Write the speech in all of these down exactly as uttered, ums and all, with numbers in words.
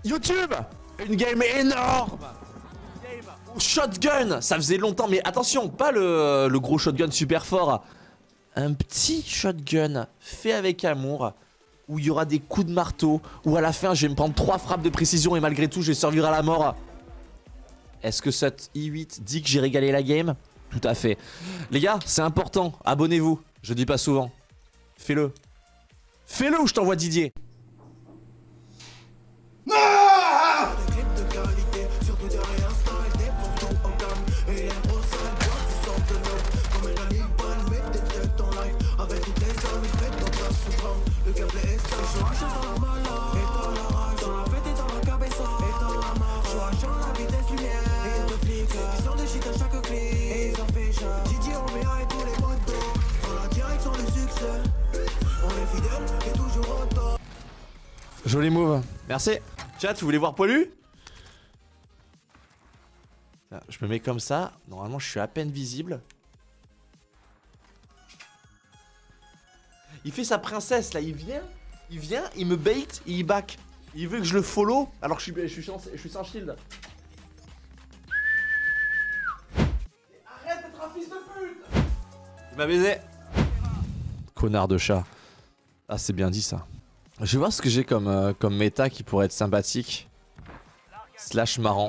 YouTube, une game énorme. Une game au shotgun. Ça faisait longtemps, mais attention, pas le, le gros shotgun super fort. Un petit shotgun fait avec amour, où il y aura des coups de marteau, où à la fin je vais me prendre trois frappes de précision et malgré tout je vais survivre à la mort. Est-ce que cette i huit dit que j'ai régalé la game? Tout à fait. Les gars, c'est important, abonnez-vous. Je dis pas souvent. Fais-le. Fais-le ou je t'envoie Didier. Joli move. Merci. Chat, vous voulez voir Poilu? Je me mets comme ça. Normalement, je suis à peine visible. Il fait sa princesse là. Il vient. Il vient. Il me bait. Il back. Il veut que je le follow. Alors que je suis, je suis, sans, je suis sans shield. Arrête d'être un fils de pute. Il m'a baisé. Connard de chat. Ah, c'est bien dit ça. Je vais voir ce que j'ai comme, euh, comme méta qui pourrait être sympathique. Slash marrant.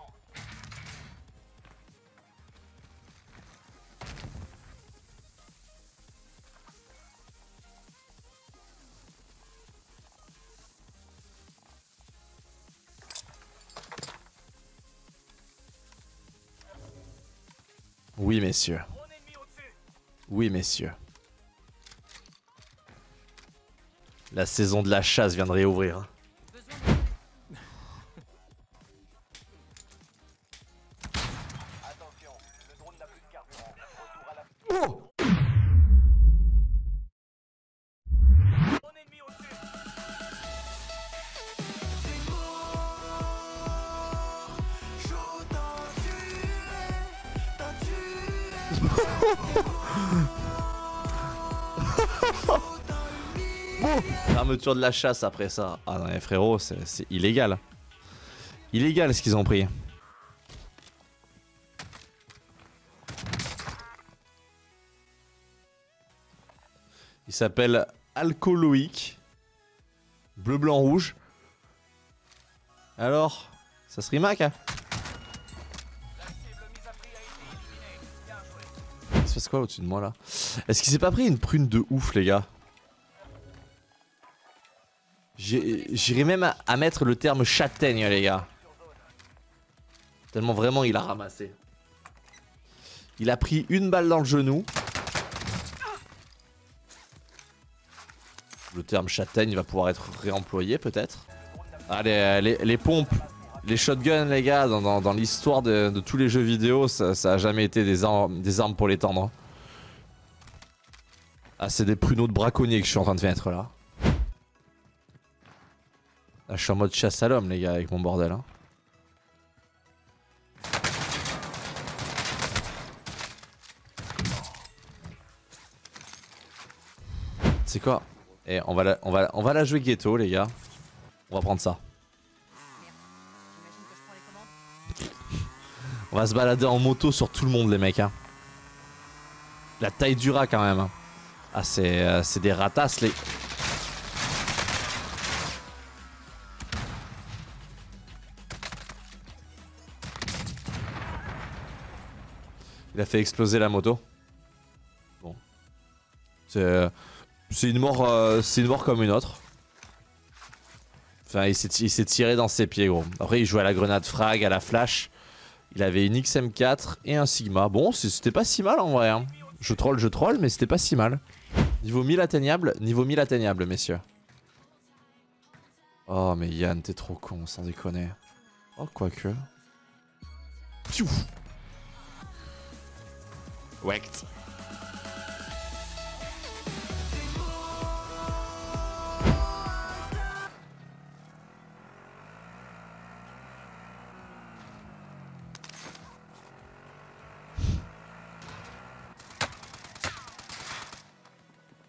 Oui, messieurs. Oui, messieurs. La saison de la chasse vient de réouvrir. Oh! Bon, fermeture de la chasse après ça. Ah non mais frérot, c'est illégal. Illégal ce qu'ils ont pris. Il s'appelle Alcooloïque. Bleu, blanc, rouge. Alors, ça se rimac hein? Il se passe quoi au-dessus de moi là? Est-ce qu'il s'est pas pris une prune de ouf les gars? J'irais même à, à mettre le terme châtaigne les gars. Tellement vraiment il a ramassé. Il a pris une balle dans le genou. Le terme châtaigne va pouvoir être réemployé peut-être. Ah les, les, les pompes, les shotguns les gars, dans, dans, dans l'histoire de, de tous les jeux vidéo, ça, ça a jamais été des armes, des armes pour les tendre. Ah c'est des pruneaux de braconnier que je suis en train de mettre là. Là, je suis en mode chasse à l'homme les gars avec mon bordel hein. C'est quoi? Et on va, la, on, va, on va la jouer ghetto les gars. On va prendre ça. On va se balader en moto sur tout le monde les mecs hein. La taille du rat quand même hein. Ah c'est euh, c'est des ratasses les... Il a fait exploser la moto. Bon. C'est une mort euh, c'est une mort comme une autre. Enfin il s'est tiré dans ses pieds gros. Après il jouait à la grenade frag, à la flash. Il avait une X M quatre et un Sigma. Bon c'était pas si mal en vrai hein. Je troll je troll mais c'était pas si mal. Niveau mille atteignable, niveau mille atteignable messieurs. Oh mais Yann t'es trop con sans déconner. Oh quoique. Piouf. Wect.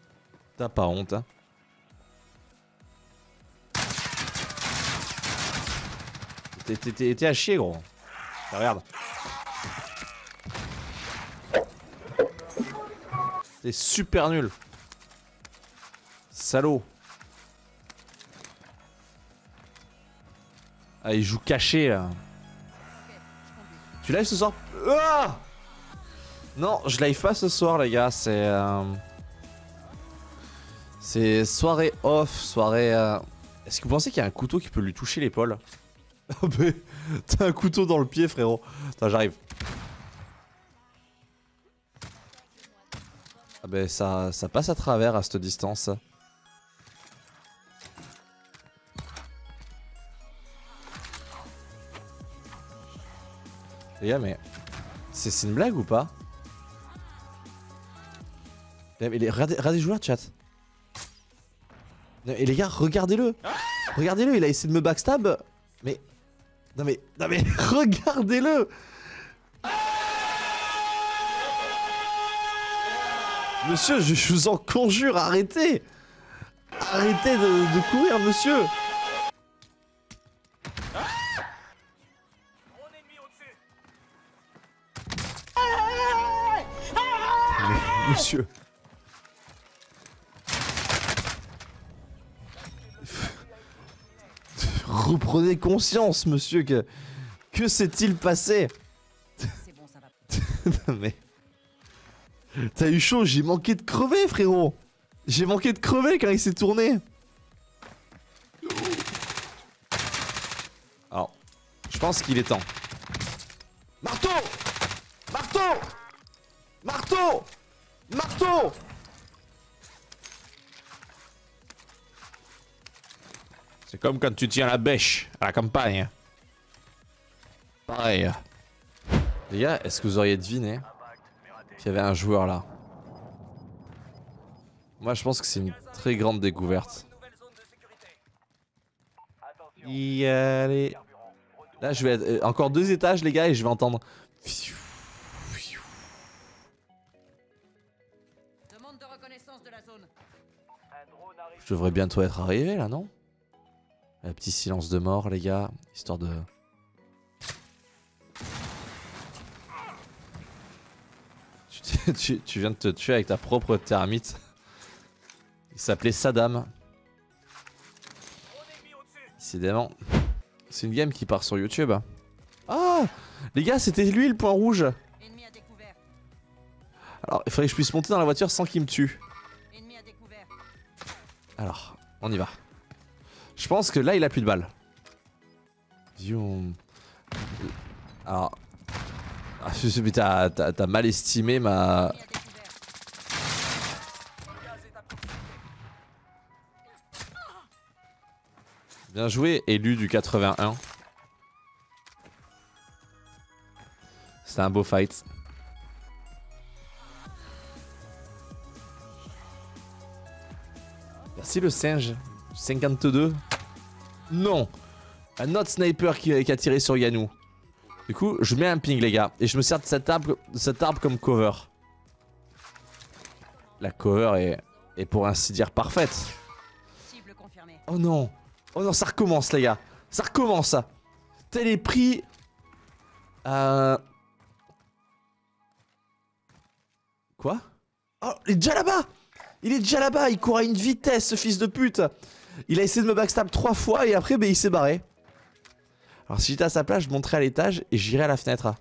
T'as pas honte hein. T'es à chier, gros. Regarde. T'es super nul. Salaud. Ah, il joue caché là. Tu live ce soir? Ah, non, je live pas ce soir, les gars. C'est. Euh... C'est soirée off, soirée. Euh... Est-ce que vous pensez qu'il y a un couteau qui peut lui toucher l'épaule? Oh, mais t'as un couteau dans le pied, frérot. Attends, j'arrive. Ah, ben ça, ça passe à travers à cette distance. Les gars, mais. C'est une blague ou pas? Mais les, regardez, regardez les joueurs, chat. Et les gars, regardez-le. Regardez-le, il a essayé de me backstab. Mais. Non mais. Non mais. Regardez-le. Monsieur, je, je vous en conjure, arrêtez. Arrêtez de, de courir, monsieur. Mais, monsieur. Reprenez conscience, monsieur, que... Que s'est-il passé? Bon, ça va. Mais... T'as eu chaud, j'ai manqué de crever, frérot. J'ai manqué de crever quand il s'est tourné. Alors, je pense qu'il est temps. Marteau! Marteau! Marteau! Marteau! C'est comme quand tu tiens la bêche à la campagne. Pareil. Les gars, est-ce que vous auriez deviné qu'il y avait un joueur là? Moi je pense que c'est une très grande découverte. Y aller. Là je vais être... euh, encore deux étages les gars et je vais entendre. Demande de reconnaissance de la zone. Je devrais bientôt être arrivé là, non? Un petit silence de mort les gars, histoire de... Tu, tu, tu viens de te tuer avec ta propre thermite. Il s'appelait Saddam. Décidément. C'est une game qui part sur YouTube. Ah, les gars, c'était lui le point rouge. Ennemi à découvert. Alors, il faudrait que je puisse monter dans la voiture sans qu'il me tue. Ennemi à découvert. Alors, on y va. Je pense que là, il a plus de balles. Zoom. Alors... Ah, mais t'as t'as mal estimé ma... Bien joué, élu du quatre-vingt-un. C'était un beau fight. Merci le singe. cinquante-deux. Non. Un autre sniper qui, qui a tiré sur Yanou. Du coup, je mets un ping les gars. Et je me sers de cet arbre, cet arbre comme cover. La cover est, est pour ainsi dire parfaite. Cible confirmée. Oh non. Oh non, ça recommence les gars. Ça recommence. Tel est pris. Euh... Quoi? Oh, il est déjà là-bas. Il est déjà là-bas. Il court à une vitesse, ce fils de pute. Il a essayé de me backstab trois fois et après, ben, il s'est barré. Alors si j'étais à sa place, je monterais à l'étage et j'irais à la fenêtre.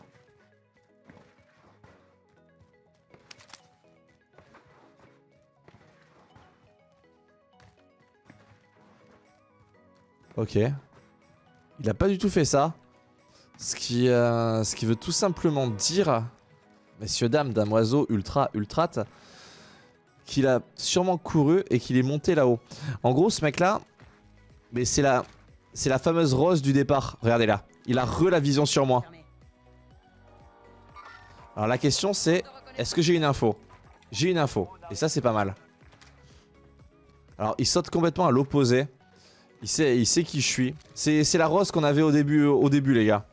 Ok. Il a pas du tout fait ça. Ce qui, euh, ce qui veut tout simplement dire, messieurs, dames, damoiseaux, ultra, ultrate, qu'il a sûrement couru et qu'il est monté là-haut. En gros, ce mec-là, mais c'est la... C'est la fameuse rose du départ. Regardez là. Il a re la vision sur moi. Alors la question c'est, est-ce que j'ai une info? J'ai une info. Et ça c'est pas mal. Alors il saute complètement à l'opposé. Il sait, il sait qui je suis. C'est la rose qu'on avait au début, au début les gars.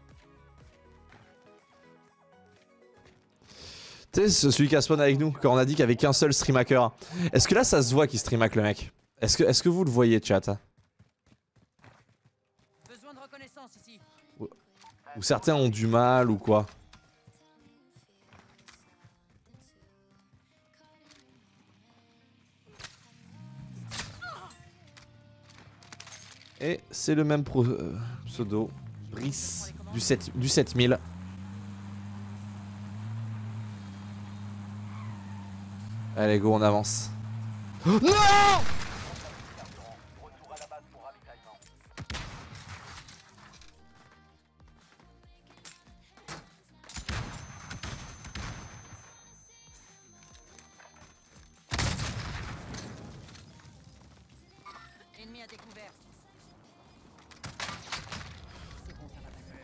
Tu sais celui qui a spawn avec nous quand on a dit qu'il y avait qu'un seul stream hacker. Est-ce que là ça se voit qu'il stream hack le mec? Est-ce que, est-ce que vous le voyez chat? Besoin de reconnaissance ici. Ou, ou certains ont du mal ou quoi. Et c'est le même pro, euh, pseudo, Brice, du, sept, du sept mille. Allez go, on avance. Oh, non! Ennemi à découvert. C'est bon, ça va passer.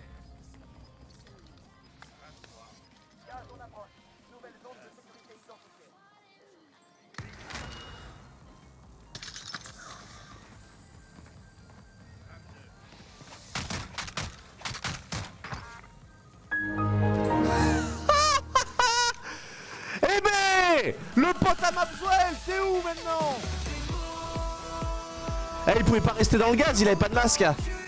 Eh ben, le pote à Maxwell, c'est où maintenant? Eh, il pouvait pas rester dans le gaz, il avait pas de masque.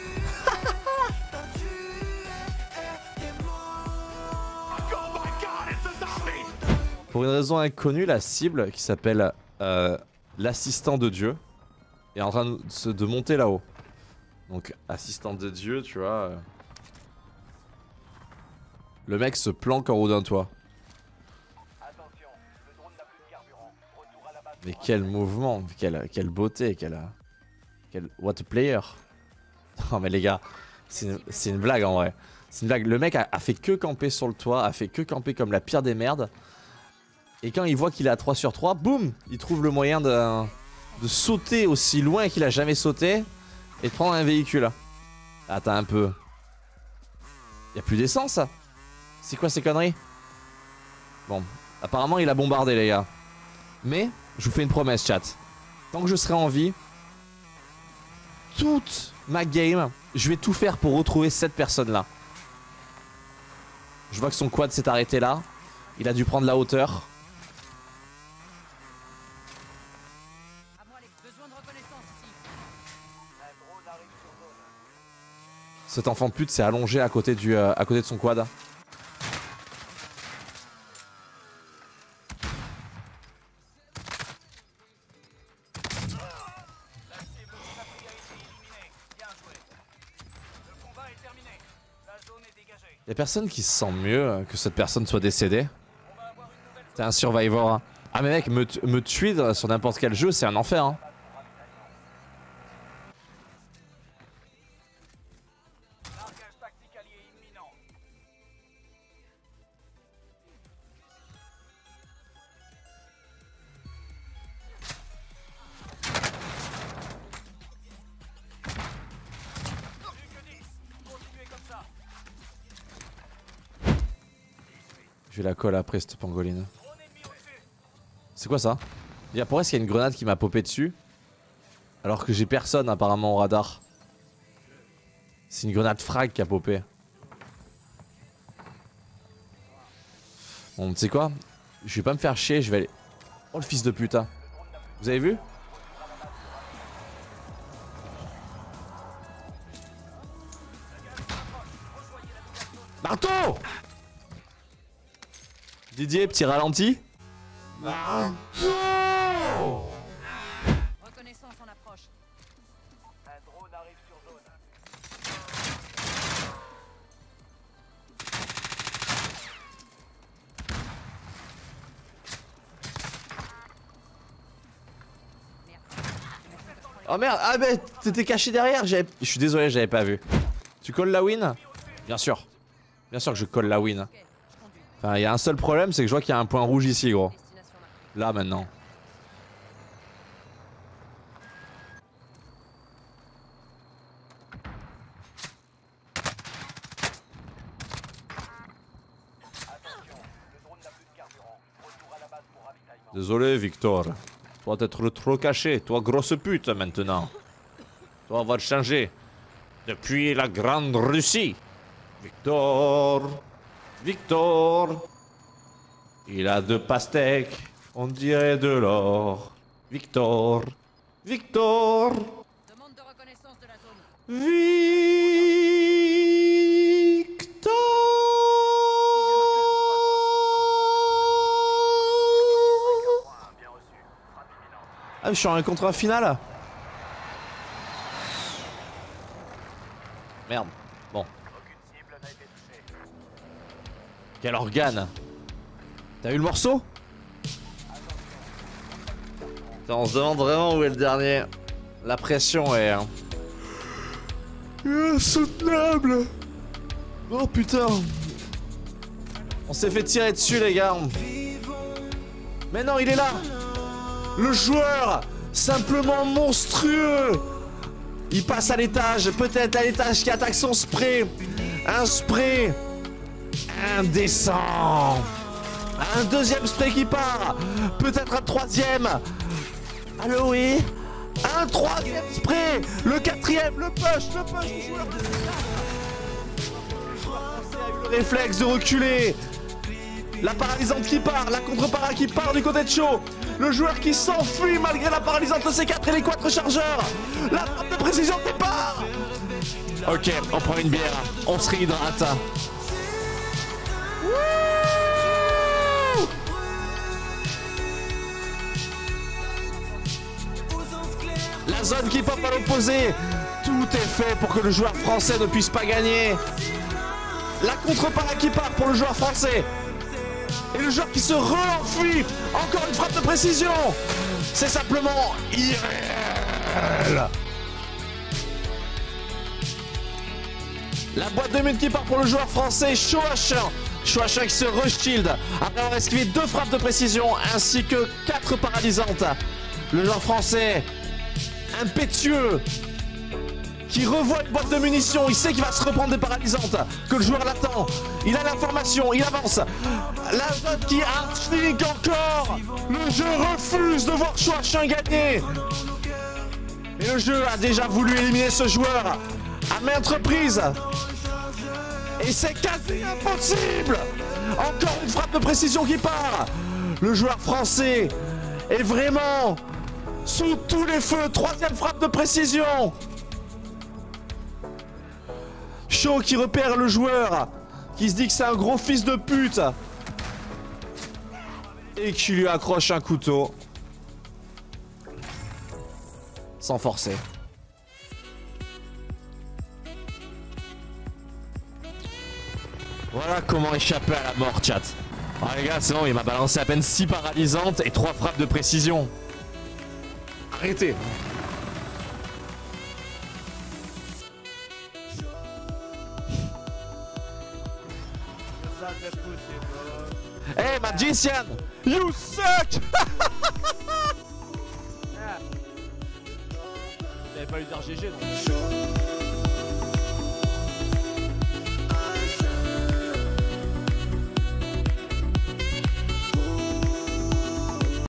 Pour une raison inconnue, la cible qui s'appelle euh, l'assistant de Dieu est en train de, se- de monter là-haut. Donc, assistant de Dieu, tu vois. euh, Le mec se planque en haut d'un toit. Mais quel mouvement, quelle, quelle beauté, quelle, quelle... What a player. Non mais les gars, c'est une, c'est une blague en vrai. C'est une blague. Le mec a, a fait que camper sur le toit, a fait que camper comme la pire des merdes. Et quand il voit qu'il est à trois sur trois, boum, il trouve le moyen de, de sauter aussi loin qu'il a jamais sauté et de prendre un véhicule. Attends un peu. Y'a plus d'essence? C'est quoi ces conneries? Bon, apparemment il a bombardé les gars. Mais, je vous fais une promesse chat. Tant que je serai en vie, toute ma game, je vais tout faire pour retrouver cette personne là. Je vois que son quad s'est arrêté là. Il a dû prendre la hauteur. À moi les besoins de reconnaissance ici. Cet enfant de pute s'est allongé à côté, du, euh, à côté de son quad. Y'a personne qui se sent mieux que cette personne soit décédée. T'es un survivor. Hein. Ah mais mec, me, me tuer sur n'importe quel jeu, c'est un enfer. Hein. Je vais la colle après cette pangoline. C'est quoi ça? Déjà, pourquoi est-ce qu'il y a une grenade qui m'a popé dessus? Alors que j'ai personne apparemment au radar. C'est une grenade frag qui a popé. Bon, tu sais quoi? Je vais pas me faire chier, je vais aller... Oh le fils de putain. Vous avez vu? Marteau! Didier, petit ralenti. Reconnaissance en approche. Un drone arrive sur zone. Oh merde, ah mais t'étais caché derrière, je suis désolé, j'avais pas vu. Tu colles la win? Bien sûr. Bien sûr que je colle la win. Ok, je conduis. Enfin, il y a un seul problème, c'est que je vois qu'il y a un point rouge ici, gros. Destination marquée. Là, maintenant. Attention, le drone n'a plus de carburant. Retour à la base pour ravitaillement. Désolé, Victor. Toi, t'être trop caché. Toi, grosse pute, maintenant. Toi, on va te changer. Depuis la Grande Russie. Victor. Victor. Il a deux pastèques. On dirait de l'or. Victor. Victor. Demande de reconnaissance de la zone. Victor. je suis en contre un final. Merde. Bon. Aucune cible n'a été touchée. Quel organe. T'as eu le morceau? Putain, on se demande vraiment où est le dernier. La pression est... Hein. Insoutenable. Oh putain. On s'est fait tirer dessus les gars. Mais non, il est là. Le joueur, simplement monstrueux. Il passe à l'étage, peut-être à l'étage qui attaque son spray. Un spray indécent. Un deuxième spray qui part. Peut-être un troisième. Allô, oui. Un troisième spray. Le quatrième, le push, le push du joueur. Le joueur français a eu le réflexe de reculer. La paralysante qui part, la contre-para qui part du côté de Cho. Le joueur qui s'enfuit malgré la paralysante de C quatre et les quatre chargeurs. La frappe de précision qui part. Ok, on prend une bière, on se réhydrate. Wouh! La zone qui pop à l'opposé. Tout est fait pour que le joueur français ne puisse pas gagner. La contre-para qui part pour le joueur français. Et le joueur qui se re-enfuit. Encore une frappe de précision. C'est simplement irréel. La boîte de mute qui part pour le joueur français Shoachin. Shoachin qui se re-shield après avoir esquivé deux frappes de précision ainsi que quatre paralysantes. Le joueur français impétueux qui revoit une boîte de munitions, il sait qu'il va se reprendre des paralysantes, que le joueur l'attend, il a l'information, il avance. La zone qui archnique encore. Le jeu refuse de voir Shoachin gagner. Et le jeu a déjà voulu éliminer ce joueur à maintes reprises. Et c'est quasi impossible. Encore une frappe de précision qui part. Le joueur français est vraiment sous tous les feux. Troisième frappe de précision. Cho qui repère le joueur, qui se dit que c'est un gros fils de pute. Et qui lui accroche un couteau. Sans forcer. Voilà comment échapper à la mort, chat. Ah les gars, sinon il m'a balancé à peine six paralysantes et trois frappes de précision. Arrêtez. Hey magician, you suck. J'avais pas eu dire G G non.